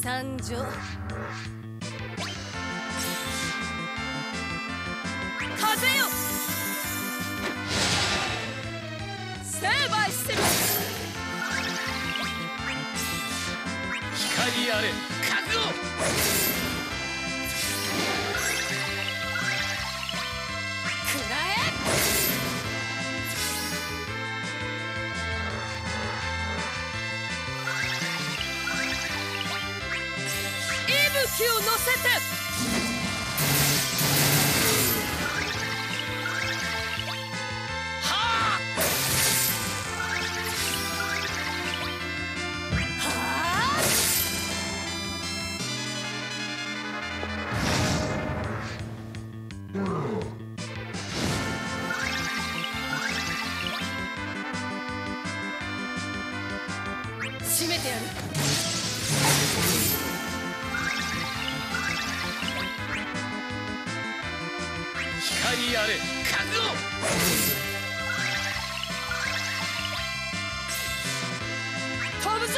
参上。風よ成敗せよ。 光あれ風を。 くらえ。息吹を乗せて。締めてやる。 光あれ風を。 飛ぶぞ。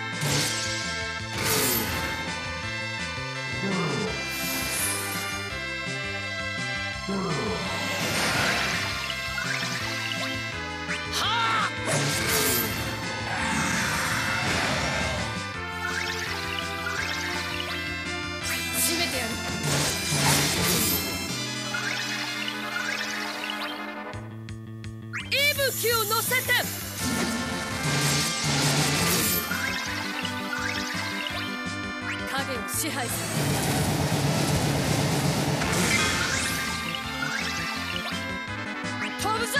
締めてやる。息吹を乗せて。影を支配する。飛ぶぞ。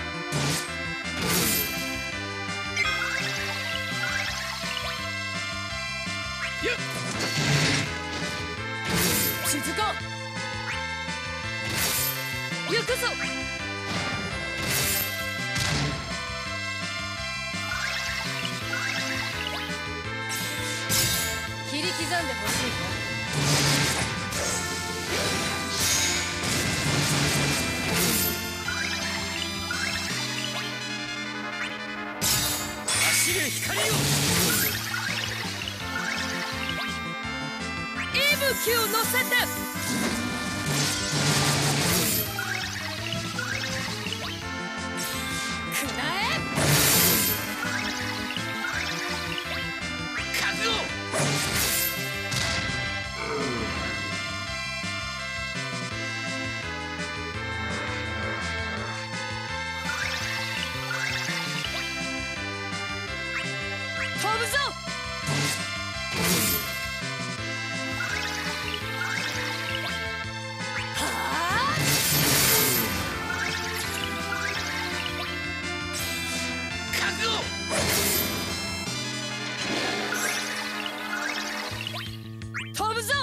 続こう。行くぞ。切り刻んでほしいか。 走れ光よ。 息吹を乗せて。くらえ。 風を。 飛ぶぞ。飛ぶぞ。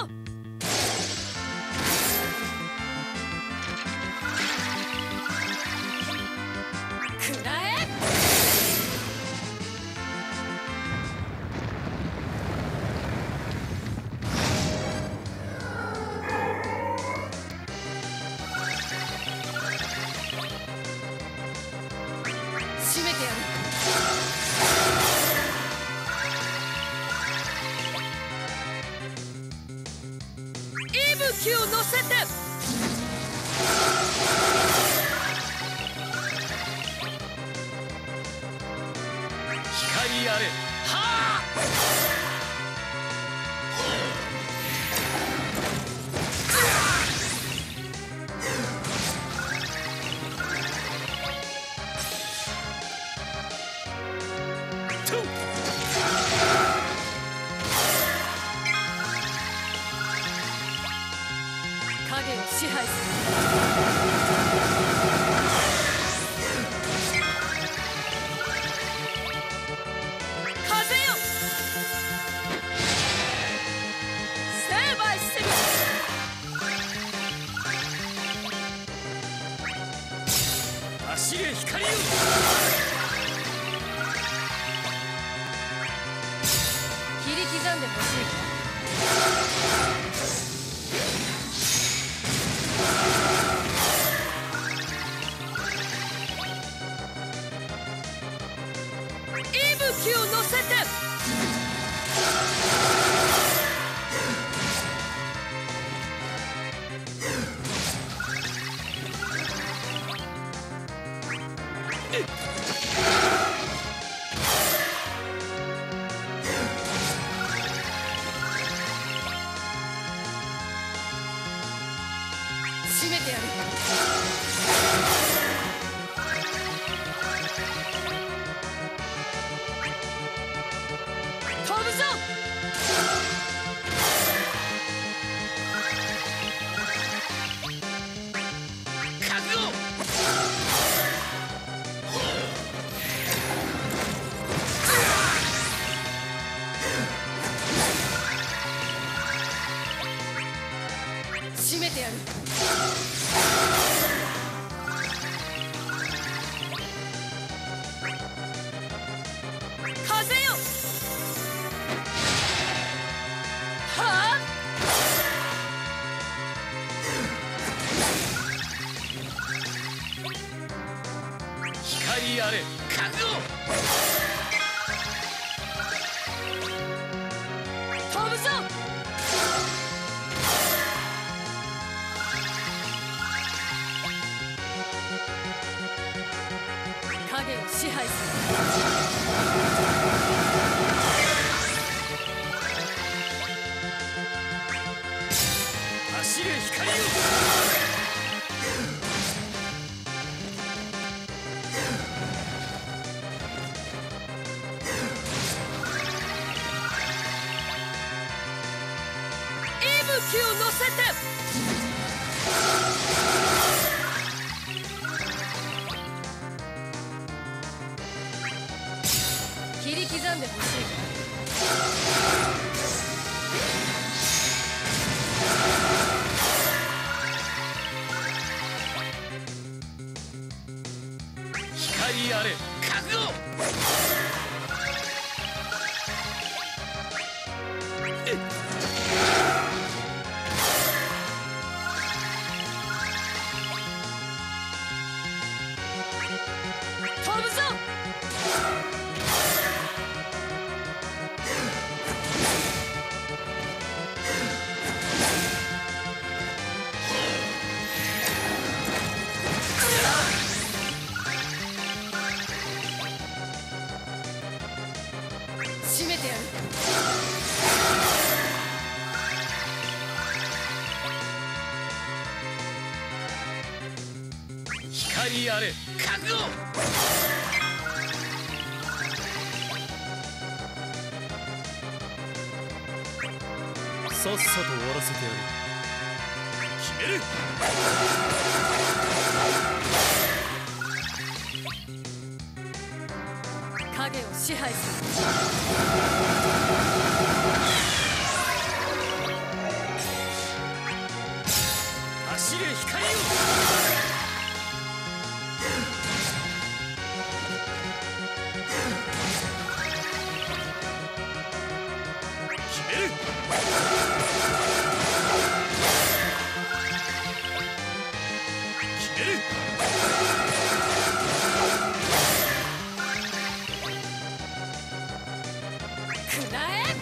くらえ。締めてやる。息吹を乗せて。 光あれはあ。 影を支配する。風よ成敗せよ。 走れ光よ。 切り刻んでほしいか。息吹を乗せて。 締めてやる。飛ぶぞ。 覚悟。 締めてやる。風よ。はあ。 光あれ覚悟。 飛ぶぞ。影を支配する。 走れ光よ。 息吹を乗せて。切り刻んでほしいか。 光あれ覚悟。 飛ぶぞ。締めてやる。 光あれ覚悟。さっさと終わらせてやる。決める。 影を支配する。 走れ光よ。決める。決める。 くらえ。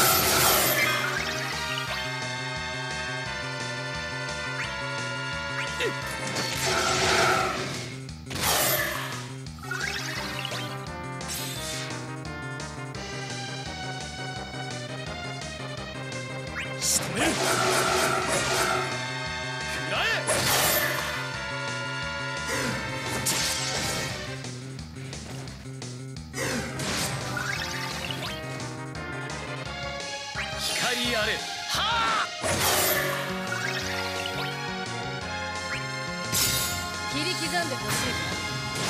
仕留める。くらえ。光あれはあ。 切り刻んでほしいか。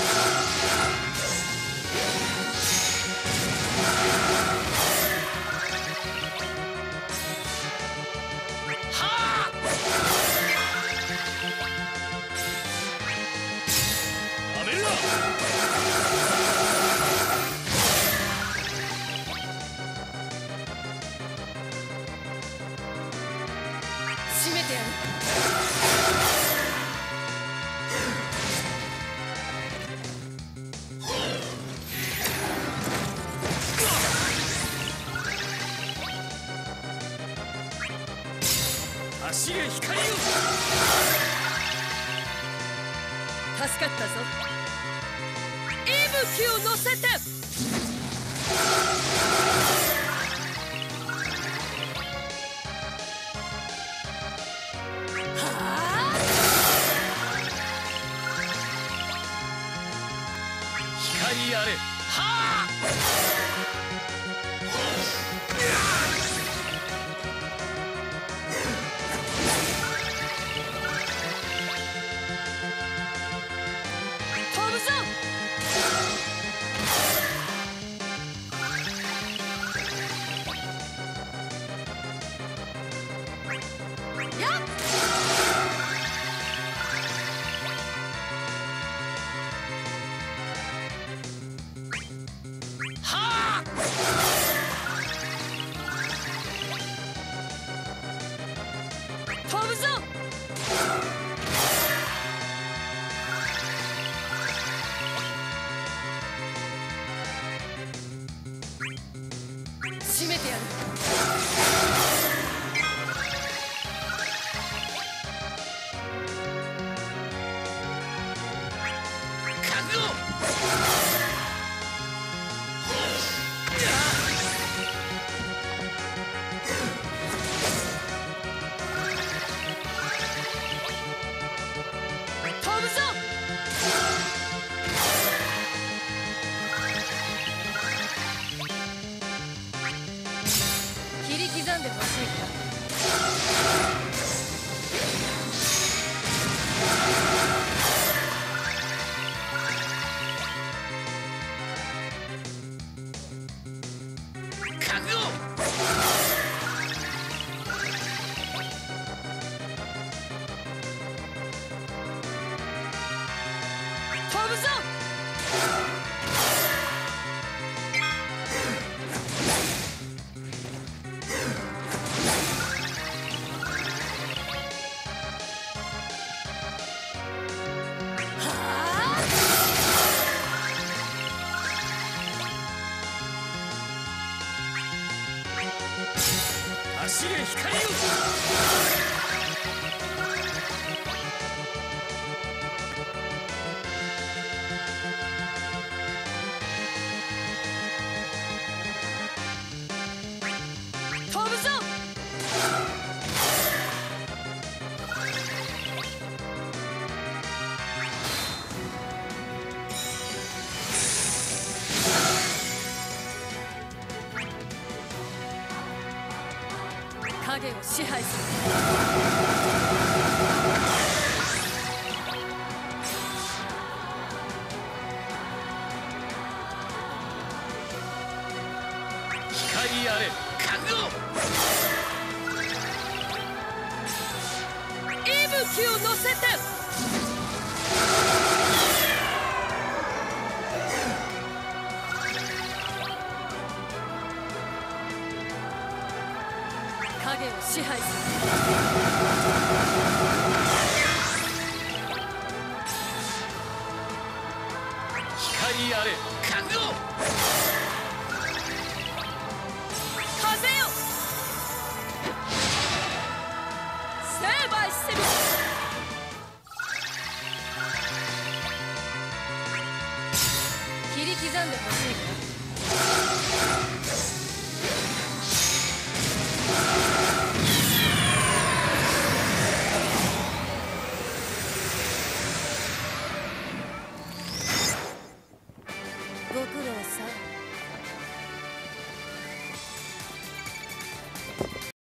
締めてやる。 走れ光よ。 助かったぞ。 吹を乗せて。 光あれ。はあ。 飛ぶぞ。やっ。 はあ。 飛ぶぞ。締めてやる。 覚悟。 飛ぶぞ。切り刻んでほしいか。 覚悟。 飛ぶぞ。はあ。 走れ光よ。 飛ぶぞ。影を支配する。 光あれ。覚悟。 息吹を乗せて。影を支配する。 光あれ。覚悟。 風よ。成敗してみ。切り刻んでほしいか。ご苦労さん。